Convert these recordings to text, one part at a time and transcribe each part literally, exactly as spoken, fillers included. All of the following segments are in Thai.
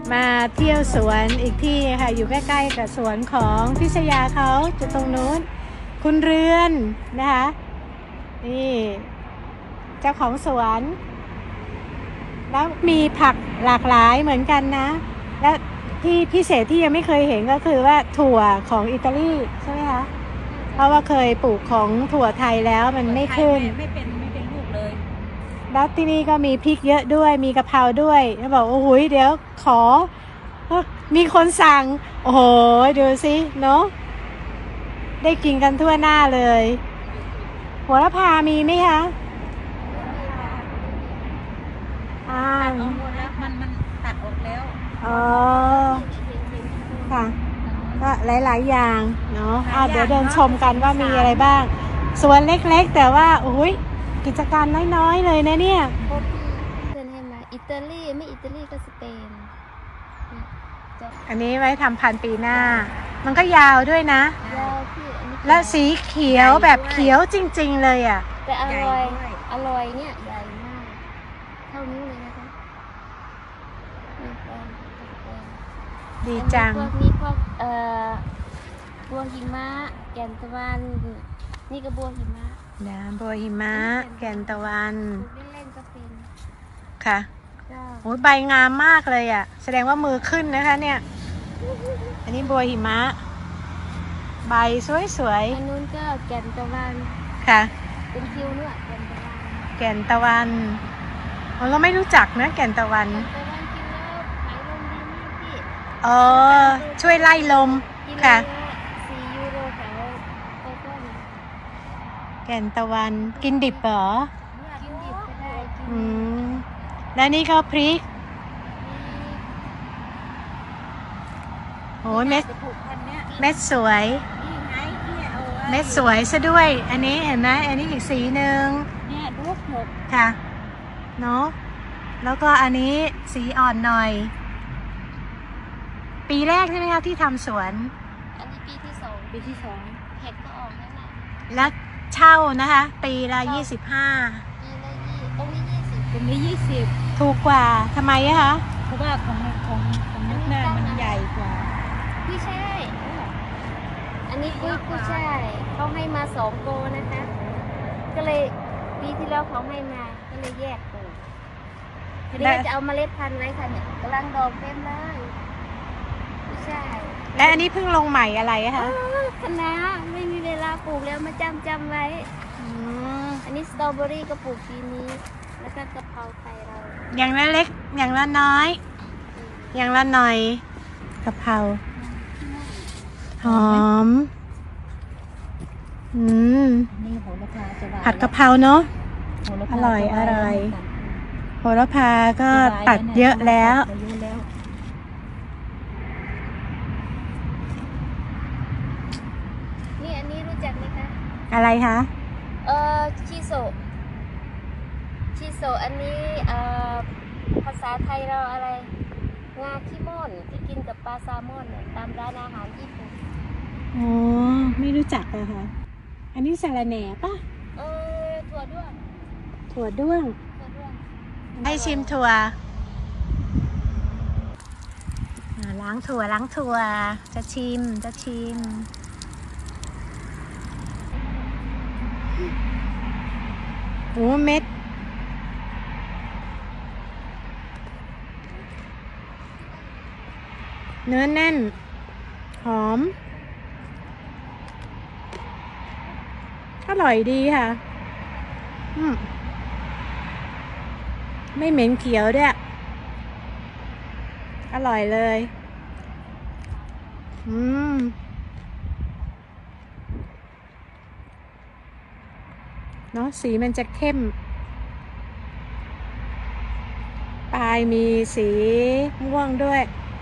มาเที่ยวสวนอีกที่ค่ะอยู่ใกล้ๆกับสวนของพิชยาเขาจุดตรงนู้นคุณเรือนนะคะนี่เจ้าของสวนแล้วมีผักหลากหลายเหมือนกันนะและที่พิเศษที่ยังไม่เคยเห็นก็คือว่าถั่วของอิตาลีใช่ไหมคะเพราะว่าเคยปลูกของถั่วไทยแล้วมันไม่ขึ้นไม่เป็นไม่เป็นลูกเลยแล้วที่นี่ก็มีพริกเยอะด้วยมีกะเพราด้วยแล้วบอกโอ้โหเดี๋ยวขอมีคนสั่งโอ้โหดูสิเนาะได้กินกันทั่วหน้าเลยหัวละพามีไหมคะอ่าตัดออกหมดแล้วมันมันตัดออกแล้วอ๋อค่ะก็หลายๆอย่างเนาะอ่าเดี๋ยวเดินชมกันว่ามีอะไรบ้างสวนเล็กๆแต่ว่าโอ้ยกิจการน้อยๆเลยนะเนี่ยเดินให้มาอิตาลีไม่อิตาลีก็สเปนอันนี้ไว้ทำพันปีหน้ามันก็ยาวด้วยนะยาวพี่และสีเขียวแบบเขียวจริงๆเลยอ่ะแต่อร่อยอร่อยเนี่ยใหญ่มากเท่านี้เลยนะคะดีจังพวกนี้พวกเอ่อบัวหิมะแก่นตะวันนี่ก็บัวหิมะนะบัวหิมะแก่นตะวันเล่นๆก็เป็นค่ะโอ้ยใบงามมากเลยอ่ะแสดงว่ามือขึ้นนะคะเนี่ยอันนี้บัวหิมะใบสวยๆอันนู้นก็แก่นตะวันค่ะเป็นคิวเนี่ยแก่นตะวันแก่นตะวันเราไม่รู้จักนะแก่นตะวันอ๋อช่วยไล่ลมค่ะสี่ยูโรแถวโต้ต้นแก่นตะวันกินดิบเหรอกินดิบก็ได้อืมแล้วนี่ก็พริกโอ้ยเม็ดเม็ดสวยเม็ดสวยซะด้วยอันนี้เห็นไหมอันนี้อีกสีหนึ่งเนี่ยลูกหกค่ะเนาะแล้วก็อันนี้สีอ่อนหน่อยปีแรกใช่ไหมคะที่ทำสวนอันนี้ปีที่สองปีที่สองเห็ดก็ออกแล้วแหละแล้วเช่านะคะปีละยี่สิบห้าปีละยี่ตรงนี้ยี่สิบตรงนี้ยี่สิบถูกกว่าทำไมอะคะเพราะว่าของของของนักหน้ามันใหญ่กว่าพี่ใช่อันนี้กุ้ยกุ้ยใช่เขาให้มาสองโกนะคะก็เลยปีที่แล้วเขาให้มาก็เลยแยกตัวทีนี้จะเอาเมล็ดพันธุ์ไว้ค่ะเนี่ยกำลังดอกเต็มเลยใช่และอันนี้เพิ่งลงใหม่อะไรคะคะน้าไม่มีเวลาปลูกแล้วมาจำจำไว้อันนี้สตรอเบอรี่ก็ปลูกปีนี้แล้วก็กะเพราไทยเราอย่างละเล็กอย่างละน้อยอย่างละหน่อยกะเพราหอมอืมผัดกะเพราเนาะอร่อยอร่อยโหระพาก็ตัดเยอะแล้วนี่อันนี้รู้จักไหมคะอะไรคะเอ่อชิโซะชิโซะอันนี้เอ่อภาษาไทยเราอะไรงาขี้ม่อนที่กินกับปลาแซลมอนเนี่ยตามร้านอาหารญี่ปุ่นอ๋อไม่รู้จักอะค่ะอันนี้สาระแหน่ป่ะเออถั่วด้วงถั่วด้วงให้ชิมถั่วล้างถั่วล้างถั่วจะชิมจะชิมโอ้เม็ดเนื้อแน่นหอมอร่อยดีค่ะอืมไม่เหม็นเขียวด้วยอร่อยเลยอืมเนาะสีมันจะเข้มปลายมีสีม่วงด้วย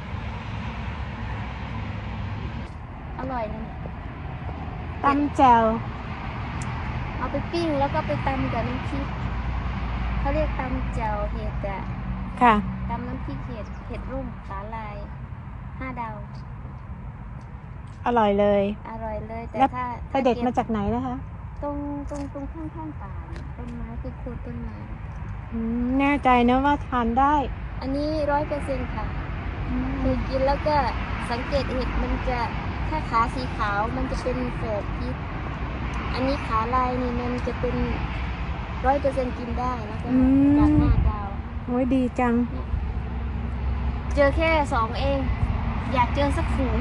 อร่อยนะตำแจ่วเอาไปปิ้งแล้วก็ไปตำกับน้ำพริกเขาเรียกตำแจ่วเห็ดอะค่ะตำน้ำพริกเห็ดเห็ดรุ่มสาลายห้าดาวอร่อยเลยอร่อยเลยแต่ถ้าไปเด็ดมาจากไหนนะคะตรงตรงตรงข้างข้างป่าต้นไม้คือโคนต้นไม้แน่ใจนะว่าทานได้อันนี้ร้อยเปอร์เซ็นต์ค่ะเคยกินแล้วก็สังเกตเห็ดมันจะถ้าขาสีขาวมันจะเป็นแฝดพิษอันนี้ขาลายนี่มันจะเป็นร้อยเปอร์เซ็นต์กินได้แล้วก็จากหน้าดาวโอ้ยดีจังเจอแค่สองเอง อยากเจอสักฝูง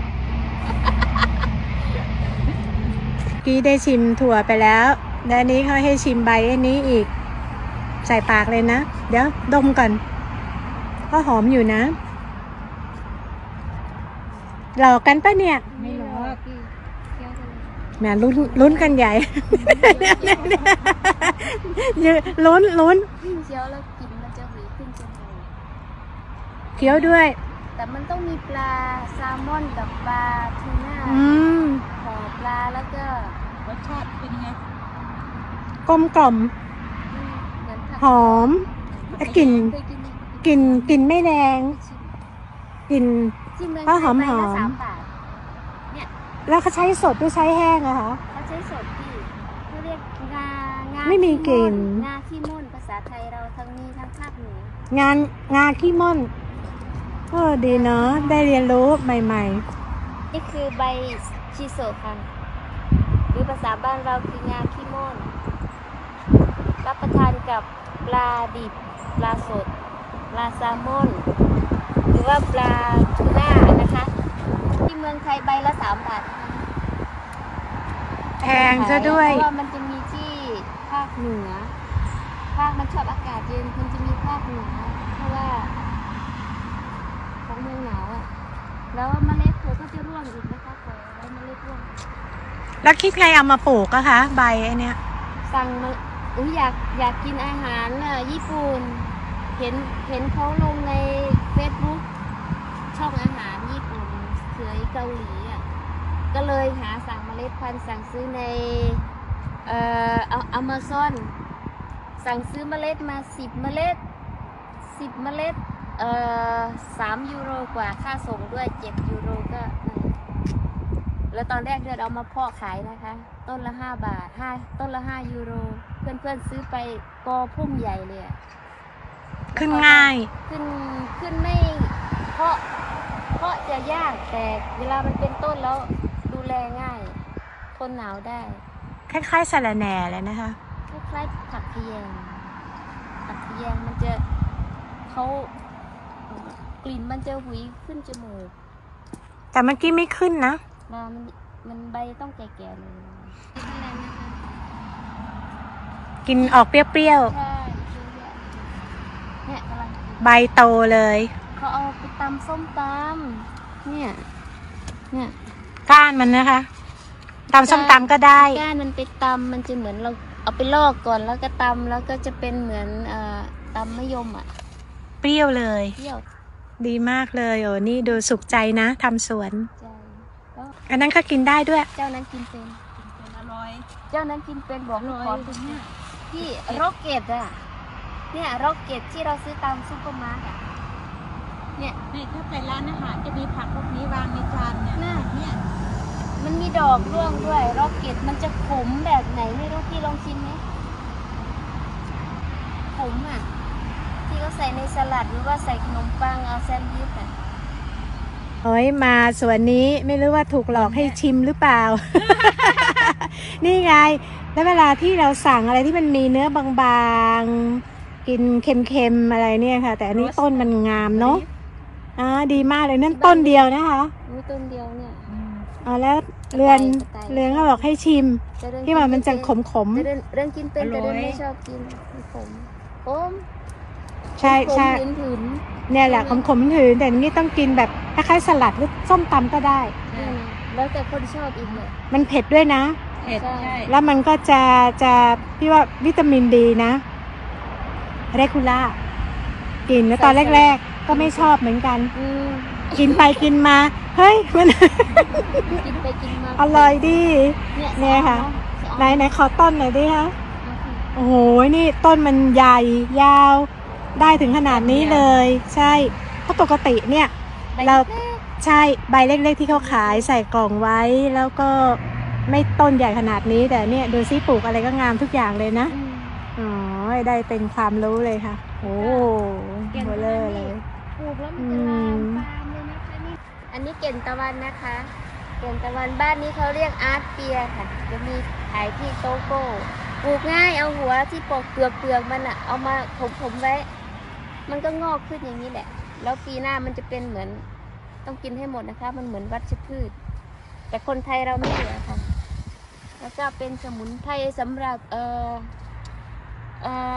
กี้ได้ชิมถั่วไปแล้วและนี้เขาให้ชิมใบอันนี้อีก ใส่ปากเลยนะ เดี๋ยวดมก่อนก็หอมอยู่นะหลอกกันปะเนี่ยไม่หรอกแหมลุ้นลุ้นกันใหญ่ ยืนลุ้นลุ้นเคี้ยวแล้วกินมันจะหวีขึ้นจมูกเคี้ยวด้วยแต่มันต้องมีปลาแซลมอนกับปลาทูน่าอืมห่อปลาแล้วก็รสชาติเป็นยังไงกลมกล่อมเหมือนผักหอมกลิ่นเคยกินไหมกลิ่นกลิ่นไม่แรงกลิ่นที่เมืองก็หอมไทยใบละหอมสามบาทแล้วเขาใช้สดหรือใช้แห้งอะคะเขาใช้สดที่เขาเรียกงางาไม่มีกลิ่นงาขี้ม่อนภาษาไทยเราทั้งนี้ทั้งภาคเหนืองานงาขี้ม่อนเออดีเนาะได้เรียนรู้ใหม่นี่คือใบชิโซคันหรือภาษาบ้านเราคืองาขี้ม่อนรับประทานกับปลาดิบปลาสดปลาแซลมอน หรือว่าปลาทูน่านะคะ ที่เมืองไทยใบละสามบาทๆแพงซะด้วยเพราะว่ามันจะมีที่ภาคเหนือ ภาคมันชอบอากาศเย็นมันจะมีภาคเหนือเพราะว่าของเมืองหนาวอ่ะแล้วเมล็ดถั่วก็จะร่วงอีกนะคะปล่อยไว้เมล็ดร่วงแล้วคิดใครเอามาปลูกอะคะใบไอเนี้ยสั่งมาอุ้ยอยากอยากกินอาหารน่ะญี่ปุ่นเห็นเห็นเขาลงในเฟซบุ๊กช่องอาหารญี่ปุ่นเสือเกาหลีอ่ะก็เลยหาสั่งเมล็ดพันธุ์สั่งซื้อในเอ่ออเมซอนสั่งซื้อเมล็ดมาสิบเมล็ดสิบเมล็ดเอ่อสามยูโรกว่าค่าส่งด้วยเจ็ดยูโรก็นั่นแล้วตอนแรกเดือนเอามาเพาะขายนะคะต้นละห้าบาทห้าต้นละห้ายูโรเพื่อนเพื่อนซื้อไปกอพุ่มใหญ่เลยอะขึ้นง่ายขึ้นขึ้นไม่เพราะเพราะจะยากแต่เวลามันเป็นต้นแล้วดูแลง่ายทนหนาวได้คล้ายๆสะระแหน่เลยนะคะคล้ายๆผักขยงผักขยงมันจะเขากลิ่นมันจะหวีขึ้นจมูกแต่เมื่อกี้ไม่ขึ้นนะมามันมันใบต้องแก่ๆเลยนี่คะแนนนะคะกินออกเปรี้ยวใช่เนี่ยกำลังๆ ใบโตเลยเขาเอาไปตำส้มตำเนี่ยเนี่ยก้านมันนะคะตำส้มตำก็ได้ก้านมันไปตำมันจะเหมือนเราเอาไปลอกก่อนแล้วก็ตำแล้วก็จะเป็นเหมือนเอ่อตำมะยมอ่ะเปรี้ยวเลยเปรี้ยวดีมากเลยโอ้นี่ดูสุขใจนะทำสวนใจแล้วอันนั้นก็กินได้ด้วยเจ้านั้นกินเป็นเป็นอร่อยเจ้านั้นกินเป็นบอกอร่อยขอตรงเนี้ยที่ร็อกเก็ตอ่ะเนี่ยร็อกเก็ตที่เราซื้อตามซุปเปอร์มาร์ทอ่ะเนี่ยนี่ถ้าไปร้านอาหารจะมีผักพวกนี้วางในจานเนี่ยน่ะเนี่ยมันมีดอกร่วงด้วยร็อกเก็ตมันจะขมแบบไหนไม่รู้พี่ลองชิมไหมขมอ่ะที่เขาใส่ในสลัดหรือว่าใส่ขนมปังเอาแซนด์วิชอ่ะโอ้ยมาสวนนี้ไม่รู้ว่าถูกหลอกให้ชิมหรือเปล่า นี่ไง แล้วเวลาที่เราสั่งอะไรที่มันมีเนื้อบางๆ กินเค็มๆอะไรเนี่ยค่ะ แต่อันนี้ต้นมันงามเนาะอ่าดีมากเลยนั่นต้นเดียวนะคะมีต้นเดียวเนี่ยอืมอ๋อแล้วเรือนเรือนเขาบอกให้ชิมแต่เดิที่ว่ามันจะขมแต่เดินเดินกินเป็นแต่เดินไม่ชอบกินมันขมขมๆ ใช่ใช่ขมหืนเนี่ยแหละขมๆถือแต่อันนี้ต้องกินแบบคล้ายๆสลัดหรือส้มตำก็ได้ๆนี่นะแล้วแต่คนชอบอีกเลยมันเผ็ดด้วยนะเผ็ดใช่ใช่แล้วมันก็จะจะพี่ว่าวิตามินดีนะเรคูล่ากินแล้วตอนแรกๆ ก็ไม่ชอบเหมือนกันอืมกินไปกินมา เฮ้ยมันกินไปกินมาอร่อยดีเนี่ยเนี่ยค่ะสองไหนไหนขอต้นหน่อยดิคะเอาสิโอ้โหนี่ต้นมันใหญ่ยาว ได้ถึงขนาดนี้เลย ใช่เพราะปกติเนี่ยใบเราเล็กใช่ใบเล็กๆที่เขาขายใส่กล่องไว้ แล้วก็ไม่ต้นใหญ่ขนาดนี้แต่เนี่ยดูซิปลูกอะไรก็งามทุกอย่างเลยนะอืมอ๋อได้เป็นความรู้เลยค่ะ โอ้โหเบลอเลยคุลูกแล้วมันจะลามปามเลยนะคะนี่อันนี้เก่นตะวันนะคะเก่นตะวันบ้านนี้เขาเรียกอาร์ตเปียค่ะจะมีขายที่โตโก้ปลูกง่ายเอาหัวที่ปอกเปลือกเปลือกมันอะเอามาถมๆไว้มันก็งอกขึ้นอย่างนี้แหละแล้วปีหน้ามันจะเป็นเหมือนต้องกินให้หมดนะคะมันเหมือนวัชพืชแต่คนไทยเราไม่เหลือค่ะแล้วก็เป็นสมุนไพรสำหรับเอ่อเอ่อ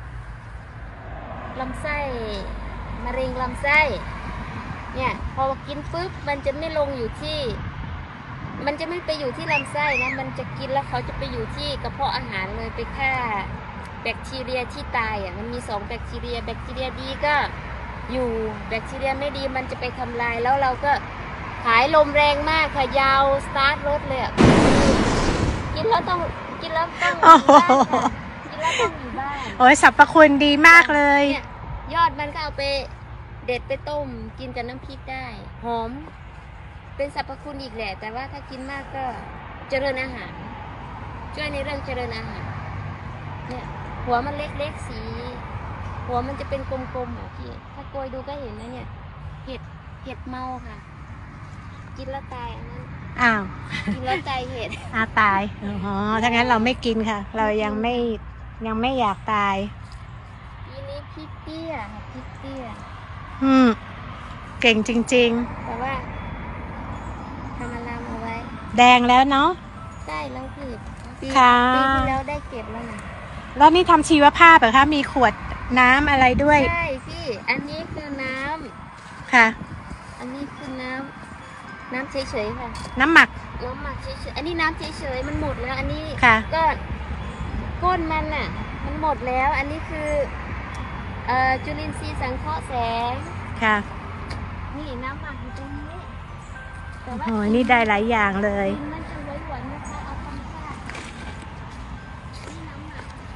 ลำไส้มะเร็งลำไส้เนี่ยพอกินปุ๊บมันจะไม่ลงอยู่ที่มันจะไม่ไปอยู่ที่ลำไส้นะมันจะกินแล้วเขาจะไปอยู่ที่กระเพาะอาหารเลยไปฆ่าแบคทีเรียที่ตายอ่ะมันมีสองแบคทีเรียแบคทีเรียดีก็อยู่แบคทีเรียไม่ดีมันจะไปทำลายแล้วเราก็หายลมแรงมากค่ะยาวสตาร์ทรถเลยอ่ะกินแล้วต้องกินแล้วต้องอยู่บ้านค่ะกินแล้วต้องอยู่บ้านโอ้ยสรรพคุณดีมากเลยเนี่ยยอดมันก็เอาไปเด็ดไปต้มกินกับน้ำพริกได้หอมเป็นสรรพคุณอีกแหละแต่ว่าถ้ากินมากก็เจริญอาหารช่วยในเรื่องเจริญอาหารเนี่ยหัวมันเล็กๆสีหัวมันจะเป็นกลมๆอ่ะพี่ถ้าโกยดูก็เห็นนะเนี่ยเห็ดเห็ดเมาค่ะกินแล้วตายอันนั้นอ้าวกินแล้วตายเห็ดอาตายอ๋อถ้างั้นเราไม่กินค่ะ เรายังไม่ยังไม่อยากตายทีนี้พริกเตี้ยค่ะพริกเตี้ยอืมเก่งจริงแต่ว่าทำมะนาวเอาไว้ๆ แดงแล้วเนาะได้แล้วพี่ปีค่ะปีที่แล้วได้เก็บแล้วนะแล้วนี่ทำชีวภาพเหรอคะมีขวดน้ำอะไรด้วยใช่พี่อันนี้คือน้ำค่ะอันนี้คือน้ำน้ำเฉยๆค่ะน้ำหมักน้ำหมักเฉยๆอันนี้น้ำเฉยๆมันหมดแล้ว อันนี้ค่ะก็ก้นมันน่ะมันหมดแล้ว อันนี้คือเอ่อจุลินทรีย์สังเคราะห์แสงค่ะนี่น้ำหมักอยู่ตรงนี้แต่ว่าโอ้ยนี่ได้หลายอย่างเลยกินมันจะไว้หวานนะคะเอาธรรมชาตินี่น้ำหมักใส่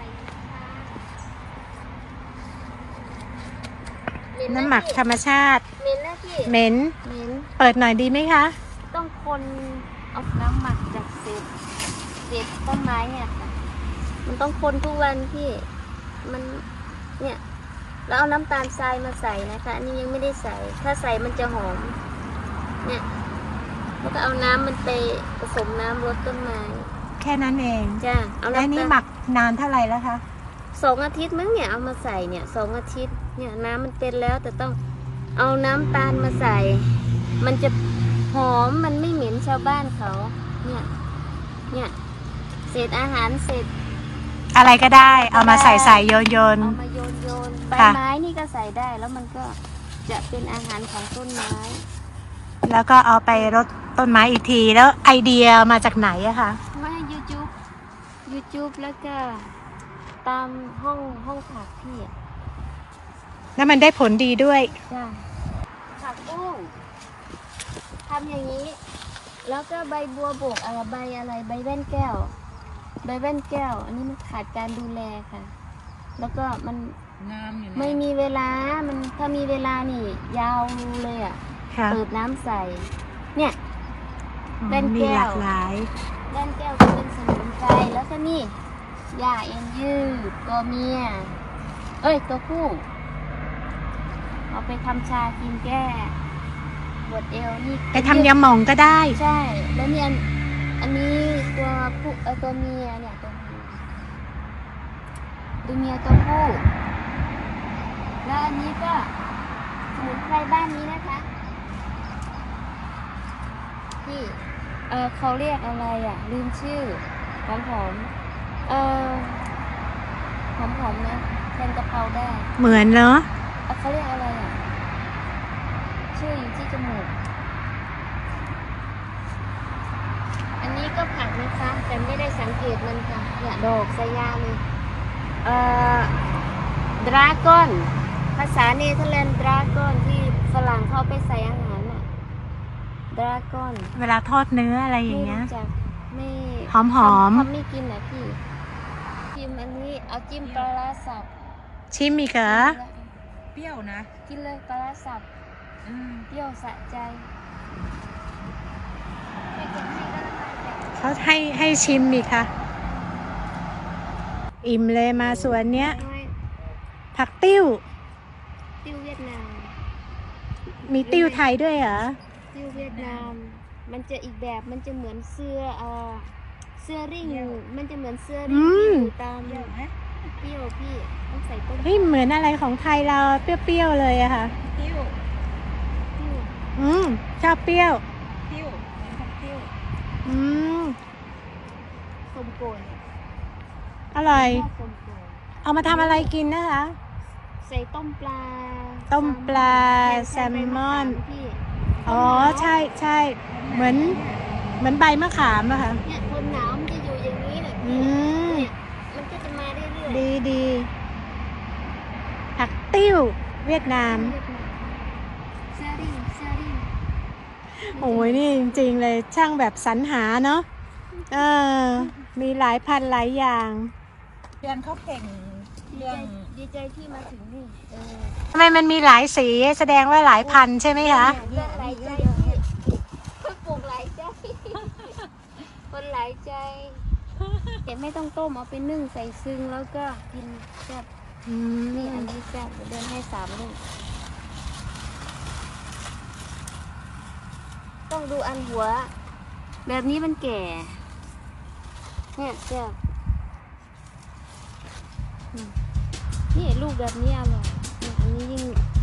นะคะน้ำหมักธรรมชาติเหม็นนะพี่เหม็นเหม็นเปิดหน่อยดีไหมคะต้องคนเอาน้ำหมักจากเศษเศษต้นไม้เนี่ยค่ะมันต้องคนทุกวันพี่มันเนี่ยแล้วเอาน้ำตาลทรายมาใส่นะคะอันนี้ยังไม่ได้ใส่ถ้าใส่มันจะหอมเนี่ยแล้วก็เอาน้ำมันไปผสมน้ำรดต้นไม้แค่นั้นเองจ้าเอาแล้วน้ำนี่ตาลหมักนานเท่าไหร่แล้วคะสองอาทิตย์มั้งเนี่ยเอามาใส่เนี่ยสองอาทิตย์เนี่ยน้ำมันเป็นแล้วแต่ต้องเอาน้ำตาลมาใส่ มันจะหอมมันไม่เหม็นชาวบ้านเขาเนี่ยเนี่ยเศษอาหารเศษอะไรก็ได้ เอามาใส่ใส่โยนโยนเอามาโยนโยนใบค่ะไม้นี่ก็ใส่ได้แล้วมันก็จะเป็นอาหารของต้นไม้แล้วก็เอาไปรดต้นไม้อีกที แล้วไอเดียมาจากไหนอะคะว่า YouTube YouTube แล้วก็ตามห้องห้องผักพี่แล้วมันได้ผลดีด้วยจ้าผักบุ้งทำอย่างนี้ แล้วก็ใบบัวบกอะไรใบอะไรใบแว่นแก้ว ใบแว่นแก้ว อันนี้มันขาดการดูแลค่ะ แล้วก็มันงามอยู่นะไม่มีเวลา มันถ้ามีเวลานี่ ยาวเลยอ่ะค่ะเปิดน้ำใส่ เนี่ยอืมแว่นแก้วมีหลากหลายแว่นแก้วก็เป็นสมุนไพรแล้วก็นี่ยาเอ็นยืดตัวเมีย เอ้ยตัวผู้เอาไปทำชากินแก้ปวดเอวนี่ไปทำยาหม่องก็ได้ใช่ แล้วเนี่ยอันนี้ตัวผู้เออตัวเมียเนี่ยตัวเมียตัวเมียตัวผู้แล้วอันนี้ก็สมุนไพรบ้านนี้นะคะที่เออเขาเรียกอะไรอ่ะลืมชื่อหอมหอมๆเออหอมหอมๆนะแทนกะเพราได้เหมือนเนาะเอ่อเขาเรียกอะไรอ่ะชื่ออยู่ที่จมูกอันนี้ก็ผักนะคะแต่ไม่ได้สังเกตมันค่ะเนี่ยดอกสายาเลยเอ่อดราก้อนภาษาเนเธอร์แลนด์ดราก้อนที่ฝรั่งเขาไปใส่อาหารน่ะดราก้อนเวลาทอดเนื้ออะไรอย่างเงี้ยไม่รู้จักไม่หอมหอมเขาไม่กินนะพี่จิ้มอันนี้เอาจิ้มปลาร้าสับชิมอีกเหรอเปรี้ยวนะกินเลยปลาร้าสับอืมเปรี้ยวสะใจไม่เก็บให้ก็ได้เขาให้ให้ชิมอีกค่ะ อิ่มเลยมาสวนเนี้ย ผักติ้วติ้วเวียดนามมีติ้วไทยด้วยเหรอติ้วเวียดนาม มันจะอีกแบบมันจะเหมือนเสื้อเอ่อเสื้อริ่งมันจะเหมือนเสื้อริ่งที่อยู่ตามเยอะไหมเปรี้ยวพี่ต้องใส่ต้มเฮ้ยเหมือนอะไรของไทยเราเปรี้ยวๆเลยอะค่ะติ้วติ้วอืมชอบเปรี้ยวติ้วเหมือนกับติ้วอืมส้มโกนอร่อยชอบส้มโกนเอามาทำอะไรกินนะคะใส่ต้มปลาต้มปลาแทนแซลมอนใบะขามพี่อ๋อใช่ใช่เหมือนเหมือนใบมะขามอะค่ะเนี่ยทนหนาวมันจะอยู่อย่างนี้แหละอืพี่มเนี่ยมันก็จะมาเรื่อยๆดีดีผักติ้วเวียดนามเสื้อริ่งเสื้อริ่งโอ้ยนี่จริงๆเลยช่างแบบสรรหาเนาะเออมีหลายพันหลายอย่างเพื่อนเขาเก่งดีเรื่ใจองดีใจที่มาถึงนี่เออทำไมมันมีหลายสีแสดงว่าหลายพันใช่ไหมคะเลือกหลายใจพี่ปลูกหลายใจ คนหลายใจเดี๋ยวไม่ต้องต้มเอาไปนึ่งใส่ซึ้งแล้วก็กินแซ่บอืนี่อัมนนี้แซ่บเดี๋ยวเดินให้สามลูกต้องดูอันหัว แบบนี้มันแก่ เนี่ยแซ่บอืมนี่ลูกแบบนี้อร่อยเนี่ยอันนี้ยิ่ง